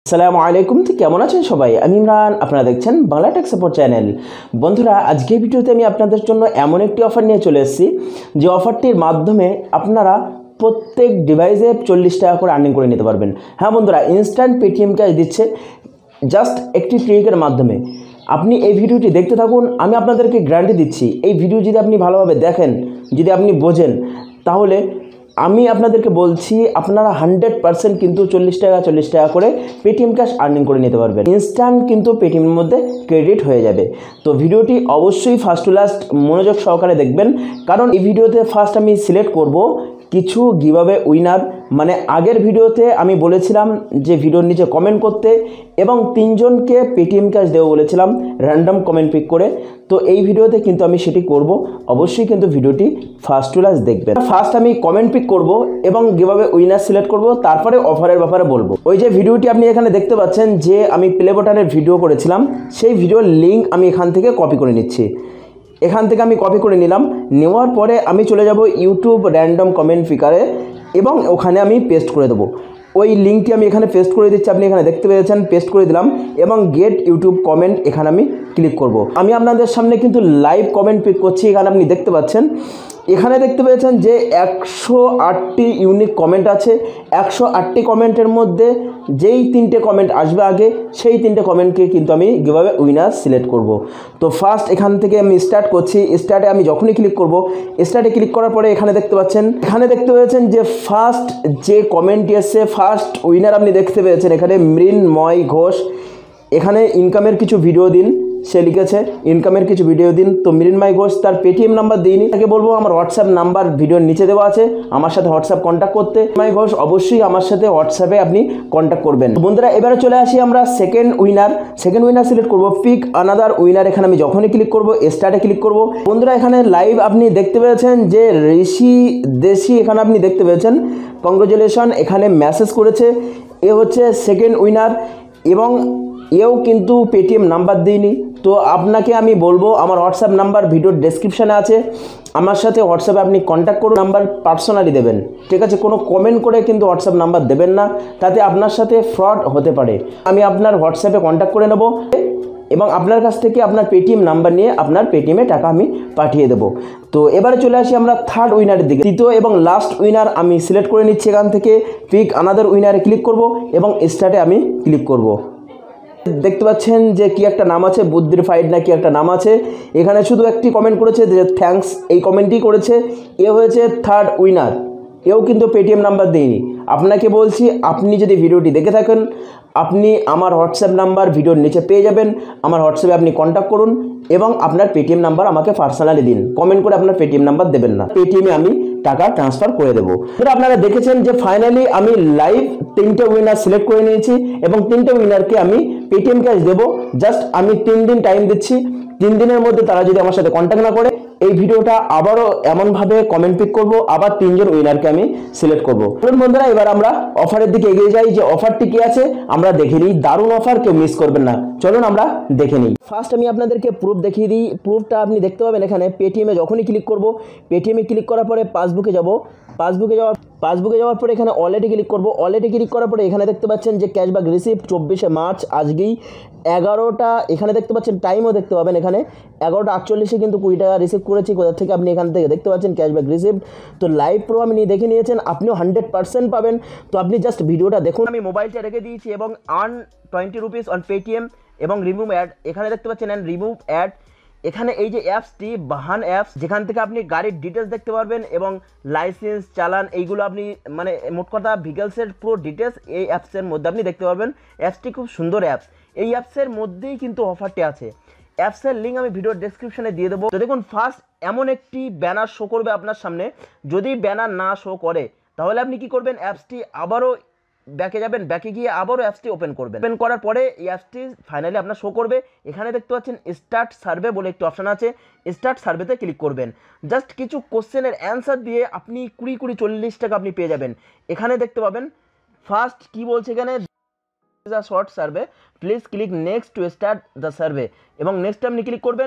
আসসালামু আলাইকুম, তো কেমন আছেন সবাই? আমি ইমরান, আপনারা দেখছেন বাংলা টেক সাপোর্ট চ্যানেল। বন্ধুরা, আজকের ভিডিওতে আমি আপনাদের জন্য এমন একটি অফার নিয়ে চলে এসেছি যে অফারটির মাধ্যমে আপনারা প্রত্যেক ডিভাইসে 40 টাকা করে আর্নিং করে নিতে পারবেন। হ্যাঁ বন্ধুরা, ইনস্ট্যান্ট পেটিএম ক্যাশ দিচ্ছে জাস্ট একটি ক্লিকের মাধ্যমে। আপনি এই ভিডিওটি দেখতে থাকুন, আমি আপনাদেরকে গ্যারান্টি দিচ্ছি এই ভিডিও যদি আপনি ভালোভাবে দেখেন, যদি আপনি বোঝেন, তাহলে আমি আপনাদেরকে বলছি আপনারা 100% কিন্তু 40 টাকা করে পেটিএম ক্যাশ আর্নিং করে নিতে পারবেন। ইনস্ট্যান্ট কিন্তু পেটিএমের মধ্যে ক্রেডিট হয়ে যাবে। তো ভিডিওটি অবশ্যই ফার্স্ট টু লাস্ট মনোযোগ সহকারে দেখবেন, কারণ এই ভিডিওতে ফার্স্ট আমি সিলেক্ট করব কিছু গিভঅ্যাওয়ে উইনার। মানে আগের ভিডিওতে আমি বলেছিলাম যে ভিডিওর নিচে কমেন্ট করতে এবং 3 জনকে পেটিএম ক্যাশ দেবো বলেছিলাম র্যান্ডম কমেন্ট পিক করে। তো এই ভিডিওতে কিন্তু আমি সেটি করব। অবশ্যই কিন্তু ভিডিওটি ফার্স্ট টু লাস্ট দেখবেন। ফার্স্ট আমি কমেন্ট পিক করব এবং গিভঅ্যাওয়ে উইনার সিলেক্ট করব, তারপরে অফারের ব্যাপারে বলবো। ওই যে ভিডিওটি আপনি এখানে দেখতে পাচ্ছেন যে আমি প্লে বাটনের ভিডিও করেছিলাম, সেই ভিডিওর লিঙ্ক আমি এখান থেকে কপি করে নিচ্ছি। এখান থেকে আমি কপি করে নিলাম, নেওয়ার পরে আমি চলে যাব ইউটিউব র্যান্ডম কমেন্ট পিকারে এবং ওখানে আমি পেস্ট করে দেবো। ওই লিঙ্কটি আমি এখানে পেস্ট করে দিচ্ছি, আপনি এখানে দেখতে পেয়েছেন, পেস্ট করে দিলাম এবং গেট ইউটিউব কমেন্ট এখানে আমি ক্লিক করব। আমি আপনাদের সামনে কিন্তু লাইভ কমেন্ট পিক করছি, এখানে আপনি দেখতে পাচ্ছেন। এখানে দেখতে পেয়েছেন যে 108টি ইউনিক কমেন্ট আছে। 108টি কমেন্টের মধ্যে যেই 3টে কমেন্ট আসবে আগে, সেই 3টে কমেন্টকে কিন্তু আমি গিভঅ্যাওয়ে উইনার সিলেক্ট করব। তো ফার্স্ট এখান থেকে আমি স্টার্ট করছি। স্টার্টে আমি যখনই ক্লিক করব, স্টার্টে ক্লিক করার পরে এখানে দেখতে পেয়েছেন যে ফার্স্ট যে কমেন্টটি এসছে, ফার্স্ট উইনার আপনি দেখতে পেয়েছেন এখানে মৃন্ময় ঘোষ। এখানে ইনকামের কিছু ভিডিও দিন, সে লিখেছে ইনকামের কিছু ভিডিও দিন। তো মৃন্ময় ঘোষ তার পেটিএম নাম্বার দিইনি, তাকে বলবো আমার হোয়াটসঅ্যাপ নাম্বার ভিডিওর নিচে দেওয়া আছে, আমার সাথে হোয়াটসঅ্যাপ কন্ট্যাক্ট করতে। মৃন্ময় ঘোষ অবশ্যই আমার সাথে হোয়াটসঅ্যাপে আপনি কন্ট্যাক্ট করবেন। বন্ধুরা, এবারে চলে আসি আমরা সেকেন্ড উইনার সিলেক্ট করব, পিক আনাদার উইনার। এখানে আমি যখনই ক্লিক করব, স্টার্টে ক্লিক করব। বন্ধুরা, এখানে লাইভ আপনি দেখতে পেয়েছেন যে ঋষি দেশি, এখানে আপনি দেখতে পেয়েছেন কংগ্রাচুলেশন, এখানে মেসেজ করেছে। এ হচ্ছে সেকেন্ড উইনার এবং এও কিন্তু পেটিএম নাম্বার দিইনি। তো আপনাকে আমি বলবো আমার হোয়াটসঅ্যাপ নাম্বার ভিডিওর ডেসক্রিপশানে আছে, আমার সাথে হোয়াটসঅ্যাপে আপনি কন্ট্যাক্ট করুন। নাম্বার পার্সোনালি দেবেন, ঠিক আছে? কোনো কমেন্ট করে কিন্তু হোয়াটসঅ্যাপ নাম্বার দেবেন না, তাতে আপনার সাথে ফ্রড হতে পারে। আমি আপনার হোয়াটসঅ্যাপে কন্ট্যাক্ট করে নেব এবং আপনার কাছ থেকে আপনার পেটিএম নাম্বার নিয়ে আপনার পেটিএমে টাকা আমি পাঠিয়ে দেবো। তো এবারে চলে আসি আমরা থার্ড উইনারের দিকে। তৃতীয় এবং লাস্ট উইনার আমি সিলেক্ট করে নিচ্ছি। এখান থেকে পিক আনাদার উইনারে ক্লিক করব এবং স্টার্টে আমি ক্লিক করব। দেখতে পাচ্ছেন যে কি একটা নাম আছে, বুদ্ধির ফাইড না কি একটা নাম আছে। এখানে শুধু একটি কমেন্ট করেছে যে থ্যাঙ্কস, এই কমেন্টই করেছে। এ হয়েছে থার্ড উইনার, এও কিন্তু পেটিএম নাম্বার দেয়নি। আপনাকে বলছি, আপনি যদি ভিডিওটি দেখে থাকেন, আপনি আমার হোয়াটসঅ্যাপ নাম্বার ভিডিওর নিচে পেয়ে যাবেন। আমার হোয়াটসঅ্যাপে আপনি কন্ট্যাক্ট করুন এবং আপনার পেটিএম নাম্বার আমাকে পার্সোনালি দিন। কমেন্ট করে আপনার পেটিএম নাম্বার দেবেন না, পেটিএমে আমি টাকা ট্রান্সফার করে দেবো। আপনারা দেখেছেন যে ফাইনালি আমি লাইভ 3টে উইনার সিলেক্ট করে নিয়েছি এবং 3টে উইনারকে আমি পেটিএম ক্যাশ দেবো। জাস্ট আমি 3 দিন টাইম দিচ্ছি। 3 দিনের মধ্যে তারা যদি আমার সাথে কন্ট্যাক্ট না করে, এই ভিডিওটা আবারও এমনভাবে কমেন্ট পিক করব, আবার 3 জন উইনারকে আমি সিলেক্ট করব। বন্ধুরা, এবার আমরা অফারের দিকে এগিয়ে যাই যে অফারটি কি আছে আমরা দেখে নিই। দারুণ অফার, কেউ মিস করবেন না। চলুন আমরা দেখে নিই। ফার্স্ট আমি আপনাদেরকে প্রুফ দেখিয়ে দিই। প্রুফটা আপনি দেখতে পাবেন এখানে পেটিএমে যখনই ক্লিক করব, পেটিএমে ক্লিক করার পরে পাসবুকে যাওয়ার পরে এখানে ওয়ালেটে ক্লিক করব। ওয়ালেটে ক্লিক করার পরে এখানে দেখতে পাচ্ছেন যে ক্যাশব্যাক রিসিভ 24শে মার্চ, আজকেই 11টা, এখানে দেখতে পাচ্ছেন টাইমও দেখতে পাবেন এখানে 11টা 48-এ কিন্তু 20 টাকা রিসিভ করেছি। কোথা থেকে আপনি এখান থেকে দেখতে পাচ্ছেন ক্যাশব্যাক রিসিভ। তো লাইভ প্রো আপনি দেখে নিয়েছেন, আপনিও 100% পাবেন। তো আপনি জাস্ট ভিডিওটা দেখুন। আমি মোবাইলটা রেখে দিয়েছি এবং আর্ন 20 রুপিস অন পেটিএম এবং রিমুভ অ্যাড, এখানে দেখতে পাচ্ছেন অ্যান্ড রিমুভ অ্যাড। এখানে এই যে অ্যাপসটি বাহান অ্যাপস, যেখান থেকে আপনি গাড়ির ডিটেলস দেখতে পারবেন এবং লাইসেন্স, চালান, এইগুলো আপনি মানে মোট কথা ভেহিকলসের পুরো ডিটেলস এই অ্যাপসের মধ্যে আপনি দেখতে পারবেন। অ্যাপসটি খুব সুন্দর অ্যাপস। এই অ্যাপসের মধ্যেই কিন্তু অফারটি আছে। অ্যাপসের লিঙ্ক আমি ভিডিওর ডেসক্রিপশনে দিয়ে দেবো। তো দেখুন, ফার্স্ট এমন একটি ব্যানার শো করবে আপনার সামনে। যদি ব্যানার না শো করে, তাহলে আপনি কি করবেন, অ্যাপসটি আবারও ব্যাকে যাবেন, ব্যাকে গিয়ে আবারও অ্যাপসটি ওপেন করবেন। ওপেন করার পরে এই অ্যাপসটি ফাইনালি আপনার শো করবে। এখানে দেখতে পাচ্ছেন স্টার্ট সার্ভে বলে একটি অপশান আছে, স্টার্ট সার্ভেতে ক্লিক করবেন। জাস্ট কিছু কোশ্চেনের অ্যান্সার দিয়ে আপনি 20-40 টাকা আপনি পেয়ে যাবেন। এখানে দেখতে পাবেন ফার্স্ট কি বলছে এখানে, short survey, please click next to start the survey এবং নেক্সট আপনি ক্লিক করবেন।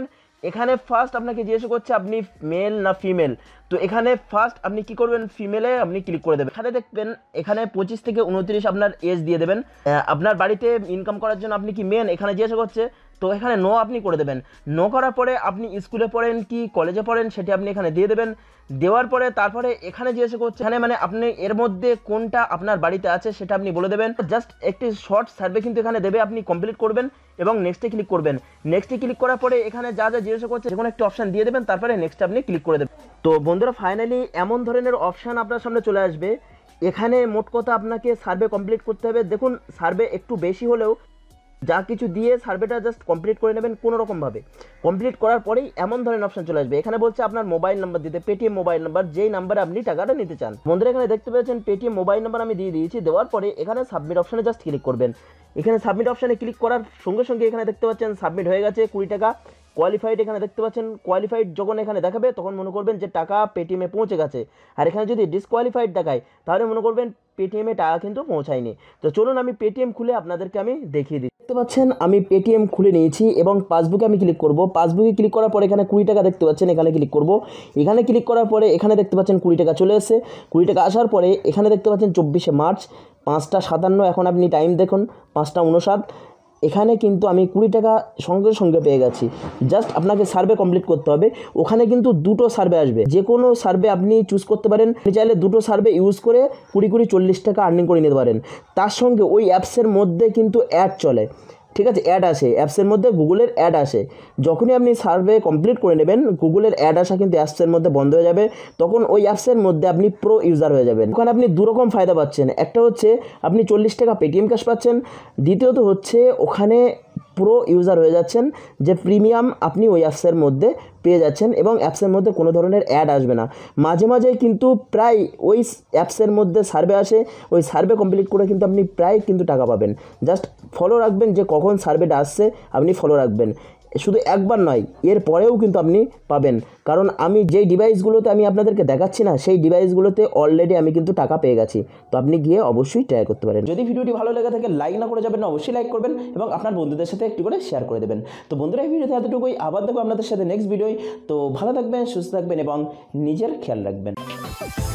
এখানে ফার্স্ট আপনাকে জিজ্ঞাসা করছে আপনি মেল না ফিমেল। তো এখানে ফার্স্ট আপনি কি করবেন, ফিমেলে আপনি ক্লিক করে দেবেন। এখানে দেখবেন এখানে 25 থেকে 29 আপনার এজ দিয়ে দেবেন। আপনার বাড়িতে ইনকাম করার জন্য আপনি কি মেন এখানে জিজ্ঞাসা করছে, তো এখানে নো আপনি করে দেবেন। নো করার পরে আপনি স্কুলে পড়েন কি কলেজে পড়েন সেটি আপনি এখানে দিয়ে দেবেন। দেওয়ার পরে তারপরে এখানে জিজ্ঞাসা করছে, এখানে মানে আপনি এর মধ্যে কোনটা আপনার বাড়িতে আছে সেটা আপনি বলে দেবেন। জাস্ট একটি শর্ট সার্ভে কিন্তু এখানে দেবে, আপনি কমপ্লিট করবেন এবং নেক্সটে ক্লিক করবেন। নেক্সটে ক্লিক করার পরে এখানে যা যা জিজ্ঞাসা করছে যে কোনো একটা অপশান দিয়ে দেবেন, তারপরে নেক্সটে আপনি ক্লিক করে দেবেন। তো বন্ধুরা ফাইনালি এমন ধরনের অপশান আপনার সামনে চলে আসবে। এখানে মোট কথা আপনাকে সার্ভে কমপ্লিট করতে হবে। দেখুন সার্ভে একটু বেশি হলেও যা কিছু দিয়ে সার্ভেটা জাস্ট কমপ্লিট করে নেবেন কোনোরকমভাবে। কমপ্লিট করার পরেই এমন ধরনের অপশন চলে আসবে। এখানে বলছে আপনার মোবাইল নাম্বার দিতে, পেটিএম মোবাইল নাম্বার, যেই নাম্বারে আপনি টাকাটা নিতে চান। বন্ধুরা এখানে দেখতে পেয়েছেন পেটিএম মোবাইল নাম্বার আমি দিয়ে দিয়েছি। দেওয়ার পরে এখানে সাবমিট অপশানে জাস্ট ক্লিক করবেন। এখানে সাবমিট অপশানে ক্লিক করার সঙ্গে সঙ্গে এখানে দেখতে পাচ্ছেন সাবমিট হয়ে গেছে 20 টাকা। কোয়ালিফাইড এখানে দেখতে পাচ্ছেন, কোয়ালিফাইড যখন এখানে দেখাবে তখন মনে করবেন যে টাকা পেটিএমে পৌঁছে গেছে। আর এখানে যদি ডিসকোয়ালিফাইড দেখায় তাহলে মনে করবেন পেটিএমে টাকা কিন্তু পৌঁছায়নি। তো চলুন আমি পেটিএম খুলে আপনাদেরকে আমি দেখিয়ে দিই। দেখতে পাচ্ছেন আমি পেটিএম খুলে নিয়েছি এবং পাসবুকে আমি ক্লিক করব। পাসবুকে ক্লিক করার পরে এখানে 20 টাকা দেখতে পাচ্ছেন, এখানে ক্লিক করব। এখানে ক্লিক করার পরে এখানে দেখতে পাচ্ছেন 20 টাকা চলে এসেছে। 20 টাকা আসার পরে এখানে দেখতে পাচ্ছেন 24শে মার্চ 5টা 57, এখন আপনি টাইম দেখুন 5টা 59। এখানে কিন্তু আমি 20 টাকা সঙ্গে সঙ্গে পেয়ে গেছি। জাস্ট আপনাকে সার্ভে কমপ্লিট করতে হবে। ওখানে কিন্তু দুটো সার্ভে আসবে, যে কোনো সার্ভে আপনি চুজ করতে পারেন। আপনি চাইলে দুটো সার্ভে ইউজ করে 20 40 টাকা আর্নিং করে নিতে পারেন। তার সঙ্গে ওই অ্যাপসের মধ্যে কিন্তু অ্যাড চলে, ঠিক আছে, অ্যাড আসে অ্যাপসের মধ্যে, গুগলের অ্যাড আসে। যখনই আপনি সার্ভে কমপ্লিট করে নেবেন গুগলের অ্যাড আসা কিন্তু অ্যাপসের মধ্যে বন্ধ হয়ে যাবে। তখন ওই অ্যাপসের মধ্যে আপনি প্রো ইউজার হয়ে যাবেন। ওখানে আপনি দুরকম ফায়দা পাচ্ছেন। একটা হচ্ছে আপনি 40 টাকা পেটিএম ক্যাশ পাচ্ছেন, দ্বিতীয়ত হচ্ছে ওখানে প্রো ইউজার হয়ে যাচ্ছেন, যে প্রিমিয়াম আপনি ওই অ্যাপসের মধ্যে পেয়ে যাচ্ছেন এবং অ্যাপসের মধ্যে কোনো ধরনের অ্যাড আসবে না। মাঝে মাঝে কিন্তু প্রায় ওই অ্যাপসের মধ্যে সার্ভে আসে, ওই সার্ভে কমপ্লিট করে কিন্তু আপনি প্রায় কিন্তু টাকা পাবেন। জাস্ট ফলো রাখবেন যে কখন সার্ভেটা আসছে, আপনি ফলো রাখবেন। শুধু একবার নয়, এর পরেও কিন্তু আপনি পাবেন। কারণ আমি যেই ডিভাইসগুলোতে আমি আপনাদেরকে দেখাচ্ছি না, সেই ডিভাইসগুলোতে অলরেডি আমি কিন্তু টাকা পেয়ে গেছি। তো আপনি গিয়ে অবশ্যই ট্রাই করতে পারেন। যদি ভিডিওটি ভালো লেগে থাকে লাইক না করে যাবেন না, অবশ্যই লাইক করবেন এবং আপনার বন্ধুদের সাথে একটু করে শেয়ার করে দেবেন। তো বন্ধুরা এই ভিডিওতে এতটুকুই, আবার দেখবো আপনাদের সাথে নেক্সট ভিডিওয়। তো ভালো থাকবেন, সুস্থ থাকবেন এবং নিজের খেয়াল রাখবেন।